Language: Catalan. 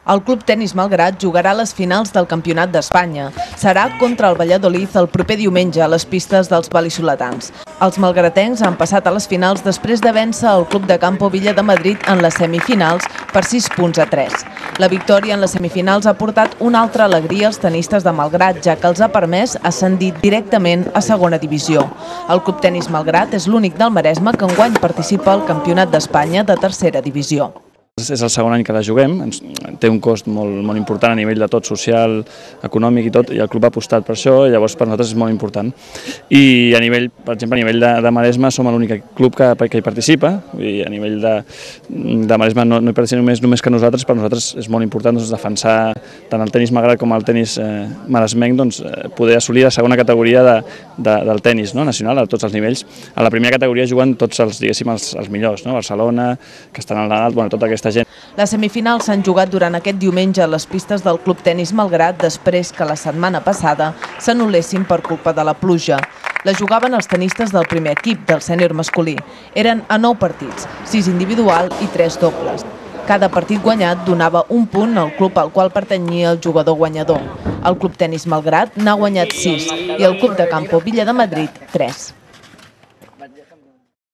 El Club Tenis Malgrat jugarà a les finals del Campionat d'Espanya. Serà contra el Valladolid el proper diumenge a les pistes dels val·lisoletans. Els malgratencs han passat a les finals després de vèncer el Club de Campo Villa de Madrid en les semifinals per 6 punts a 3. La victòria en les semifinals ha portat una altra alegria als tenistes de Malgrat, ja que els ha permès ascendir directament a segona divisió. El Club Tenis Malgrat és l'únic del Maresme que enguany participa al Campionat d'Espanya de tercera divisió. És el segon any que la juguem, té un cost molt important a nivell de tot, social, econòmic i tot, i el club ha apostat per això, i llavors per nosaltres és molt important. I a nivell, per exemple, a nivell de Maresme som l'únic club que hi participa, i a nivell de Maresme no hi participa només que nosaltres, per nosaltres és molt important defensar tant el tenis Malgrat com el tenis maresmenc, poder assolir la segona categoria del tenis nacional a tots els nivells. A la primera categoria juguen tots els millors, Barcelona, Castelldefels, tota aquesta gent. Les semifinals s'han jugat durant aquest diumenge a les pistes del Club Tenis Malgrat després que la setmana passada s'anul·lessin per culpa de la pluja. La jugaven els tenistes del primer equip, del sènior masculí. Eren a 9 partits, 6 individual i 3 dobles. Cada partit guanyat donava un punt al club al qual pertanyia el jugador guanyador. El Club Tenis Malgrat n'ha guanyat 6 i el Club de Campo Villa de Madrid 3.